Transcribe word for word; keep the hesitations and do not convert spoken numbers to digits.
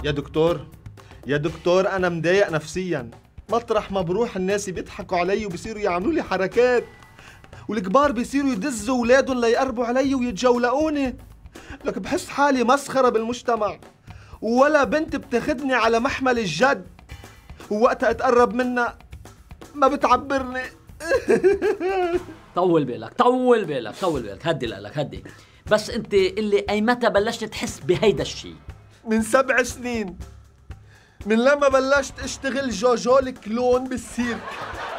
يا دكتور يا دكتور أنا مضايق نفسياً. مطرح ما بروح الناس بيضحكوا علي وبصيروا يعملوا لي حركات، والكبار بيصيروا يدزوا أولادهم ليقربوا علي ويتجولقوني. لك بحس حالي مسخرة بالمجتمع، ولا بنت بتاخدني على محمل الجد، ووقتها اتقرب منها ما بتعبرني. طول بالك طول بالك طول بالك، هدي لك هدي. بس انت اللي ايمتى بلشت تحس بهيدا الشيء؟ من سبع سنين، من لما بلشت اشتغل جوجو الكلون بالسيرك.